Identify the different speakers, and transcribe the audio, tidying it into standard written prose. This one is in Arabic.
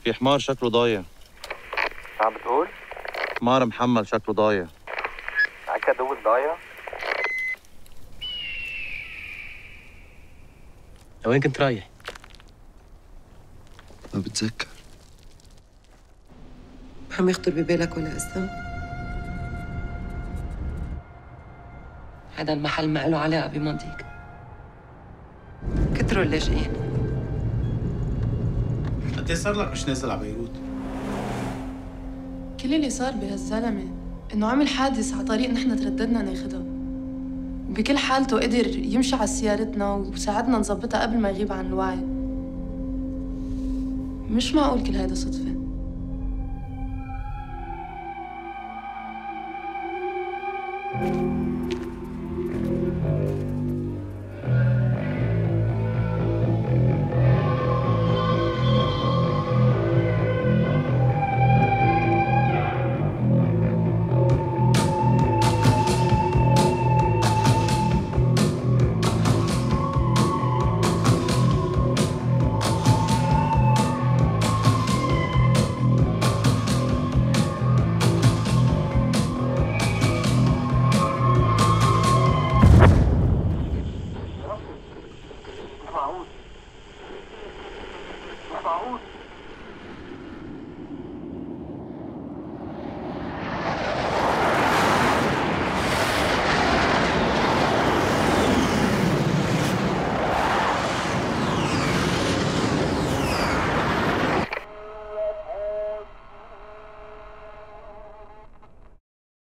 Speaker 1: في حمار شكله ضايع.
Speaker 2: عم بتقول؟
Speaker 1: حمار محمل شكله ضايع.
Speaker 2: معك دول ضايع؟
Speaker 3: لوين كنت رايح؟
Speaker 4: ما بتذكر.
Speaker 5: ما عم يخطر ببالك ولا اسم؟ هذا المحل ما له علاقة بماضيك. كتروا اللاجئين.
Speaker 6: قد ايه صار لك مش نازل على بيروت؟
Speaker 7: كل اللي صار بهالزلمة إنه عمل حادث على طريق نحن ترددنا ناخدها، وبكل حالته قدر يمشي على سيارتنا وساعدنا نظبطها قبل ما يغيب عن الوعي. مش معقول كل هيدا صدفة.